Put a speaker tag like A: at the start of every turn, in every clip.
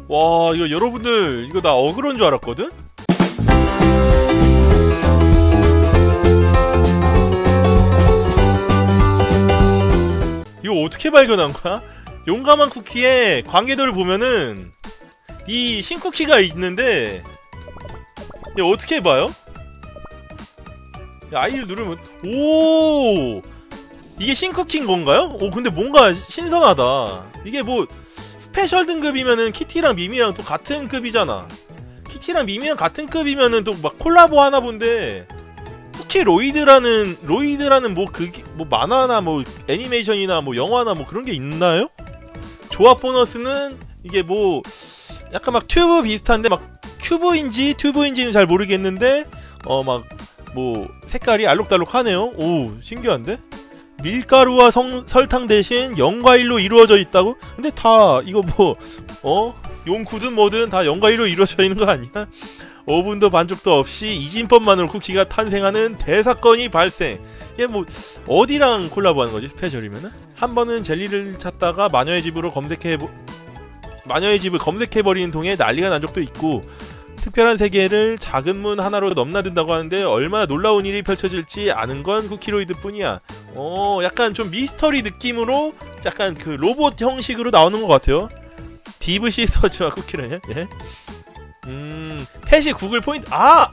A: 와, 이거 여러분들, 이거 나 어그로인 줄 알았거든? 이거 어떻게 발견한 거야? 용감한 쿠키의 관계도를 보면은 이 신쿠키가 있는데 이거 어떻게 봐요? I를 누르면 오! 이게 신쿠키인 건가요? 오, 근데 뭔가 신선하다. 이게 뭐 스페셜 등급이면은 키티랑 미미랑 또 같은 급이잖아. 키티랑 미미랑 같은 급이면은 또 막 콜라보 하나 본데 쿠키 로이드라는 뭐 그게 뭐 만화나 뭐 애니메이션이나 뭐 영화나 뭐 그런 게 있나요? 조합 보너스는 이게 뭐 약간 막 튜브 비슷한데 막 튜브인지는 잘 모르겠는데 막 뭐 색깔이 알록달록하네요. 오, 신기한데? 밀가루와 설탕 대신 연과일로 이루어져 있다고? 근데 다 이거 뭐 용구든 뭐든 다 연과일로 이루어져 있는 거 아니야? 오븐도 반죽도 없이 이진법만으로 쿠키가 탄생하는 대사건이 발생. 이게 뭐 어디랑 콜라보하는 거지? 스페셜이면은? 한 번은 젤리를 찾다가 마녀의 집을 검색해버리는 통에 난리가 난 적도 있고, 특별한 세계를 작은 문 하나로 넘나든다고 하는데 얼마나 놀라운 일이 펼쳐질지 아는 건 쿠키로이드 뿐이야. 약간 좀 미스터리 느낌으로 약간 그 로봇 형식으로 나오는 것 같아요. 디브 시스터즈와 쿠키를. 예? 펫이 구글 포인트. 아!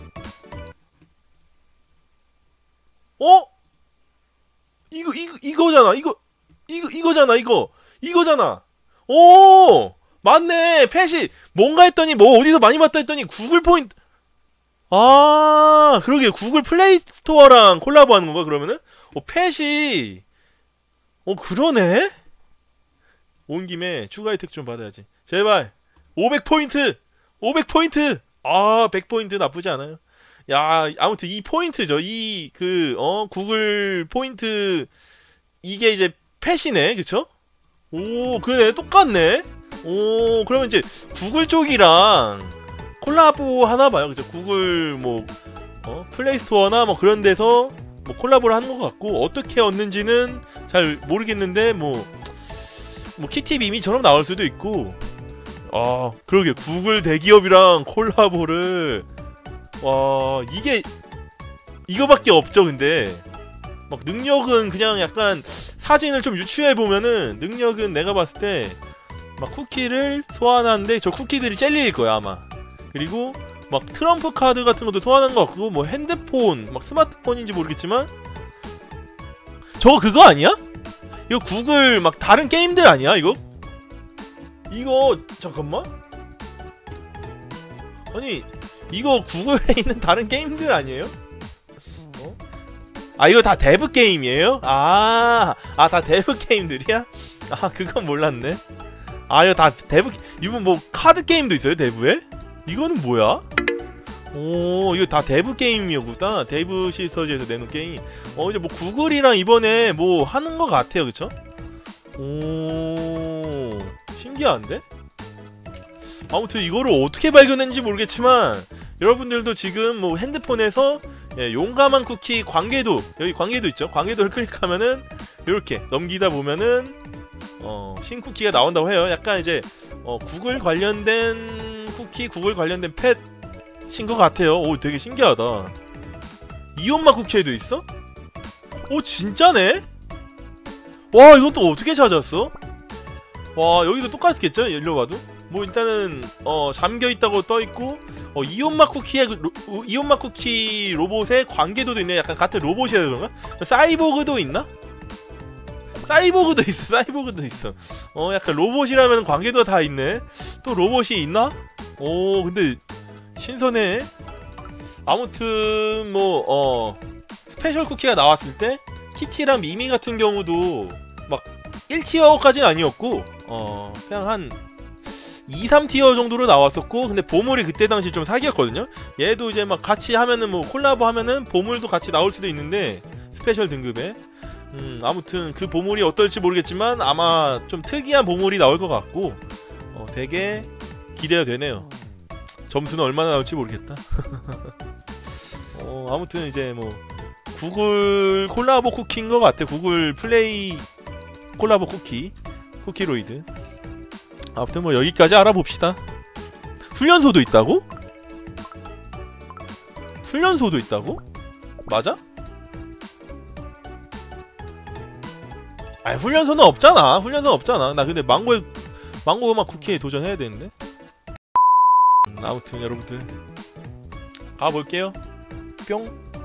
A: 이거잖아. 이거잖아. 오! 맞네. 펫이 뭔가 했더니 뭐 어디서 많이 봤다 했더니 구글 포인트. 아, 그러게. 구글 플레이 스토어랑 콜라보하는 건가 그러면은? 펫이 그러네. 온 김에 추가 혜택 좀 받아야지. 제발. 500포인트. 아, 100포인트 나쁘지 않아요. 야, 아무튼 이 포인트죠. 구글 포인트 이게 이제 펫이네. 그쵸? 오, 그러네. 똑같네. 오, 그러면 이제 구글 쪽이랑 콜라보 하나봐요. 그죠? 구글 뭐 플레이스토어나 뭐 그런 데서 뭐 콜라보를 하는 것 같고, 어떻게 얻는지는 잘 모르겠는데 뭐 키티 미미처럼 나올 수도 있고. 그러게. 구글 대기업이랑 콜라보를. 와, 이거밖에 없죠. 근데 막 능력은 그냥 약간 사진을 좀 유추해보면은 능력은 내가 봤을 때 막 쿠키를 소환하는데 저 쿠키들이 젤리일 거야 아마. 그리고 막 트럼프 카드 같은 것도 소환한 것 같고, 뭐 핸드폰, 막 스마트폰인지 모르겠지만 저거 그거 아니야? 이거 구글 막 다른 게임들 아니야 이거? 이거 잠깐만. 아니 이거 구글에 있는 다른 게임들 아니에요? 이거 다 데브 게임이에요? 다 데브 게임들이야? 그건 몰랐네. 이거 다 데브. 이거 뭐 카드 게임도 있어요 데브에? 이거는 뭐야? 오, 이거 다 데브 게임이었구나. 데브 시스터즈에서 내놓은 게임. 이제 뭐 구글이랑 이번에 뭐 하는 것 같아요. 그쵸? 오, 신기한데? 아무튼 이거를 어떻게 발견했는지 모르겠지만 여러분들도 지금 뭐 핸드폰에서 용감한 쿠키 관계도, 여기 관계도 있죠? 관계도를 클릭하면은 이렇게 넘기다 보면은 신쿠키가 나온다고 해요. 약간 이제 구글 관련된 쿠키, 구글 관련된 펫인 것 같아요. 오, 되게 신기하다. 이온맛 쿠키에도 있어? 오, 진짜네? 와, 이건 또 어떻게 찾았어? 와, 여기도 똑같겠죠? 일로 봐도? 뭐 일단은 잠겨있다고 떠있고, 이온맛 쿠키 로봇의 관계도도 있네. 약간 같은 로봇이라 그런가? 사이보그도 있나? 사이보그도 있어. 약간 로봇이라면 관계도가 다 있네. 또 로봇이 있나? 오, 근데 신선해. 아무튼 뭐 스페셜 쿠키가 나왔을 때 키티랑 미미 같은 경우도 막 1티어까지는 아니었고 그냥 한 2, 3티어 정도로 나왔었고, 근데 보물이 그때 당시 좀 사기였거든요. 얘도 이제 막 같이 하면은 뭐 콜라보 하면은 보물도 같이 나올 수도 있는데 스페셜 등급에. 아무튼 그 보물이 어떨지 모르겠지만 아마 좀 특이한 보물이 나올 것 같고 되게 기대가 되네요. 점수는 얼마나 나올지 모르겠다. 아무튼 이제 뭐 구글 콜라보 쿠키인 것 같아. 구글 플레이 콜라보 쿠키로이드. 아무튼 뭐 여기까지 알아봅시다. 훈련소도 있다고? 훈련소도 있다고? 맞아? 아니 훈련소는 없잖아. 훈련소는 없잖아. 나 근데 망고 음악 쿠키에 도전해야 되는데. 아무튼 여러분들 가볼게요. 뿅.